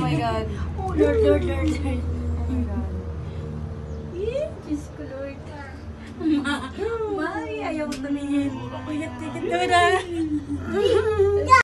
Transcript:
my God. Oh, Lord, Lord, Lord, Lord. Oh my God. Eh, Diyos ko, Lord. Ma, ayaw ko tumingin. Tigat-tigat na na.